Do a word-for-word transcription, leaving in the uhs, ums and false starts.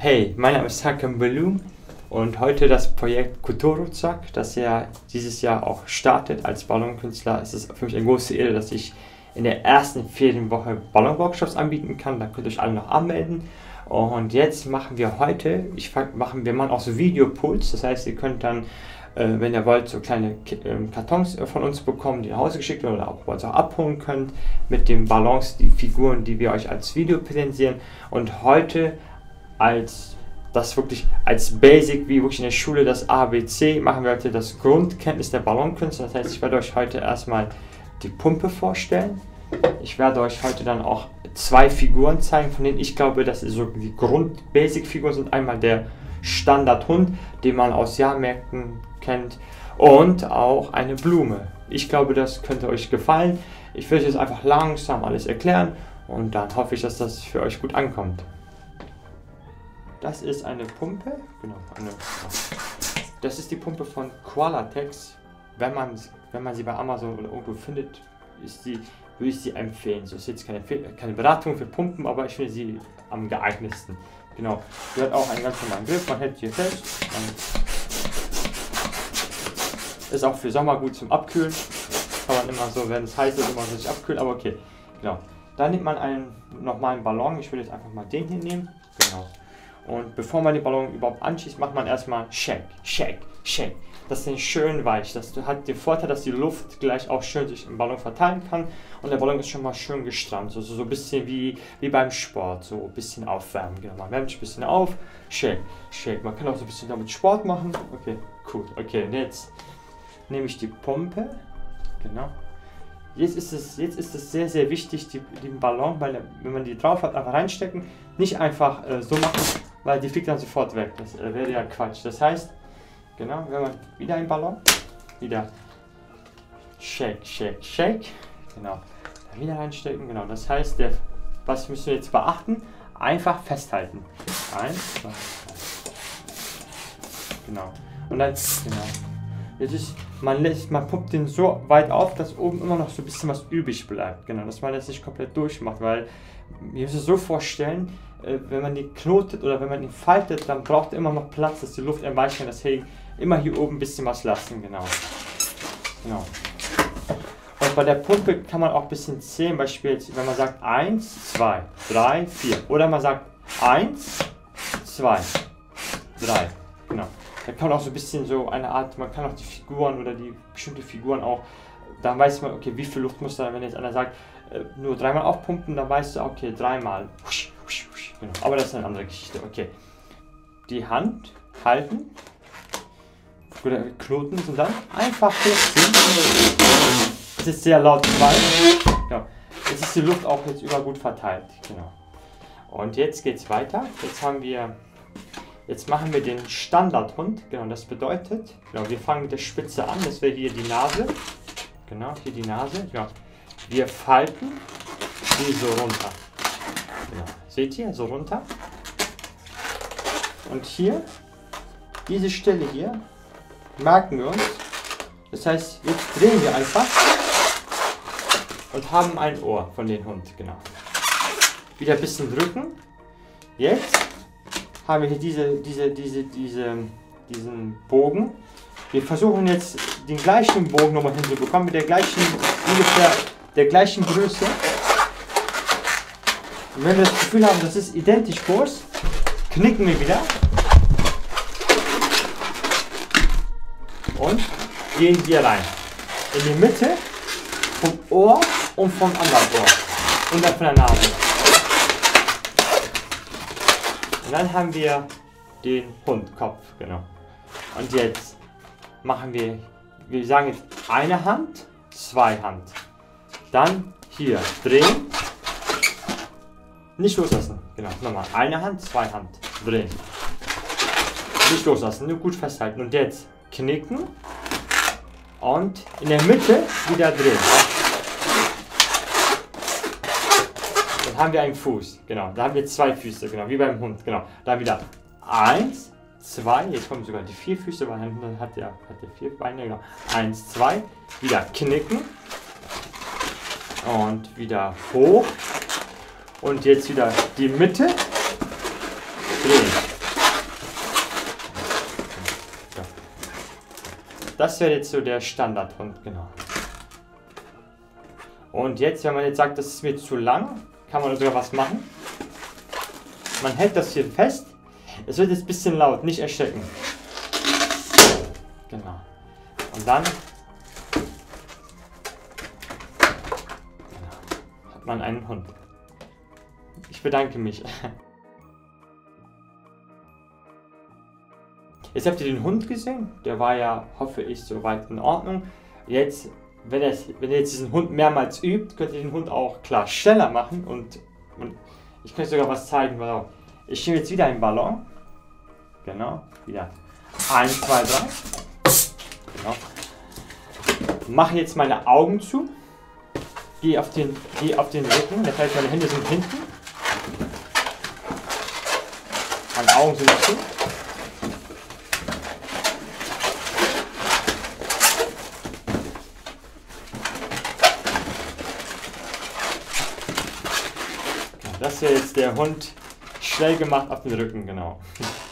Hey, mein Name ist Hakan Belum und heute das Projekt Kutoruzak, das ja dieses Jahr auch startet als Ballonkünstler. Es ist für mich eine große Ehre, dass ich in der ersten Ferienwoche Ballonworkshops anbieten kann. Da könnt ihr euch alle noch anmelden. Und jetzt machen wir heute, ich machen wir machen auch so Videopools, das heißt, ihr könnt dann, äh, wenn ihr wollt, so kleine äh, Kartons von uns bekommen, die nach Hause geschickt werden oder auch bei uns auch abholen könnt, mit den Ballons, die Figuren, die wir euch als Video präsentieren. Und heute als das wirklich als Basic, wie wirklich in der Schule das A B C, machen wir heute das Grundkenntnis der Ballonkünste. Das heißt, ich werde euch heute erstmal die Pumpe vorstellen. Ich werde euch heute dann auch zwei Figuren zeigen, von denen ich glaube, dass es so die Grund-Basic-Figuren sind. Einmal der Standardhund, den man aus Jahrmärkten kennt, und auch eine Blume. Ich glaube, das könnte euch gefallen. Ich will jetzt einfach langsam alles erklären und dann hoffe ich, dass das für euch gut ankommt. Das ist eine Pumpe, genau, eine, das ist die Pumpe von Qualatex. Wenn man, wenn man sie bei Amazon oder irgendwo findet, ist die, würde ich sie empfehlen. So ist jetzt keine, keine Beratung für Pumpen, aber ich finde sie am geeignetsten. Genau, sie hat auch einen ganz normalen Griff, man hält hier fest. Ist auch für Sommer gut zum Abkühlen. Kann man immer so, wenn es heiß ist, immer sich abkühlen, aber okay. Genau. Dann nimmt man einen normalen Ballon, ich will jetzt einfach mal den hier nehmen. Genau. Und bevor man den Ballon überhaupt anschießt, macht man erstmal Shake, Shake, Shake. Das ist schön weich. Das hat den Vorteil, dass die Luft gleich auch schön sich im Ballon verteilen kann. Und der Ballon ist schon mal schön gestrammt. Also so ein bisschen wie, wie beim Sport. So ein bisschen aufwärmen. Genau, man wärmt sich ein bisschen auf. Shake, Shake. Man kann auch so ein bisschen damit Sport machen. Okay, cool. Okay, und jetzt nehme ich die Pumpe. Genau. Jetzt ist es, jetzt ist es sehr, sehr wichtig, die, den Ballon, weil wenn man die drauf hat, einfach reinstecken. Nicht einfach äh, so machen, weil die fliegt dann sofort weg. Das äh, wäre ja Quatsch. Das heißt, genau, wenn man wieder einen Ballon, wieder Shake, Shake, Shake, genau, dann wieder reinstecken, genau. Das heißt, der, was müssen wir jetzt beachten? Einfach festhalten. Eins, zwei, drei. Genau. Und dann, genau. Jetzt ist, man lässt, man pumpt den so weit auf, dass oben immer noch so ein bisschen was übrig bleibt. Genau, dass man das nicht komplett durchmacht, weil ihr müsst es so vorstellen, äh, wenn man den knotet oder wenn man ihn faltet, dann braucht er immer noch Platz, dass die Luft entweichen kann. Deswegen immer hier oben ein bisschen was lassen, genau. Genau. Und bei der Pumpe kann man auch ein bisschen zählen, beispielsweise wenn man sagt eins, zwei, drei, vier. Oder man sagt eins, zwei, drei. Genau. Da kann man auch so ein bisschen so eine Art, man kann auch die Figuren oder die bestimmte Figuren auch, dann weiß man, okay, wie viel Luft muss da, wenn jetzt einer sagt, äh, nur dreimal aufpumpen, dann weißt du, okay, dreimal. Husch, husch, husch, genau. Aber das ist eine andere Geschichte, okay. Die Hand halten, oder knoten und dann einfach hochziehen. Es ist sehr laut dabei. Genau. Jetzt ist die Luft auch jetzt über gut verteilt, genau. Und jetzt geht's weiter. Jetzt haben wir Jetzt machen wir den Standardhund, genau, das bedeutet, genau, wir fangen mit der Spitze an, das wäre hier die Nase, genau, hier die Nase, genau. Wir falten die so runter, genau. Seht ihr, so runter, und hier, diese Stelle hier, merken wir uns, das heißt, jetzt drehen wir einfach und haben ein Ohr von dem Hund, genau. Wieder ein bisschen drücken, jetzt haben wir hier diese, diese, diese, diese, diesen Bogen. Wir versuchen jetzt den gleichen Bogen nochmal hinzubekommen, mit der gleichen, ungefähr der gleichen Größe. Und wenn wir das Gefühl haben, das ist identisch groß, knicken wir wieder und gehen hier rein. In die Mitte vom Ohr und vom anderen Ohr und dann von der Nase. Und dann haben wir den Hundkopf, genau. Und jetzt machen wir, wir sagen jetzt eine Hand, zwei Hand. Dann hier drehen, nicht loslassen, genau, nochmal. Eine Hand, zwei Hand, drehen. Nicht loslassen, nur gut festhalten. Und jetzt knicken und in der Mitte wieder drehen. Haben wir einen Fuß, genau, da haben wir zwei Füße, genau, wie beim Hund, genau, da wieder eins, zwei, jetzt kommen sogar die vier Füße, weil dann hat der, hat der vier Beine, genau, eins, zwei, wieder knicken und wieder hoch und jetzt wieder die Mitte, drehen, das wäre jetzt so der Standardhund, genau. Und jetzt, wenn man jetzt sagt, das ist mir zu lang, kann man sogar was machen. Man hält das hier fest. Es wird jetzt ein bisschen laut, nicht erschrecken. Genau. Und dann genau, hat man einen Hund. Ich bedanke mich. Jetzt habt ihr den Hund gesehen. Der war ja, hoffe ich, soweit in Ordnung. Jetzt, wenn ihr, wenn ihr jetzt diesen Hund mehrmals übt, könnt ihr den Hund auch klar schneller machen. Und, und ich könnte sogar was zeigen. Ich schiebe jetzt wieder einen Ballon. Genau, wieder eins, zwei, drei. Genau. Mache jetzt meine Augen zu. Gehe auf den, gehe auf den Rücken. Das heißt, meine Hände sind hinten. Meine Augen sind zu. Das ist jetzt der Hund schnell gemacht auf den Rücken, genau.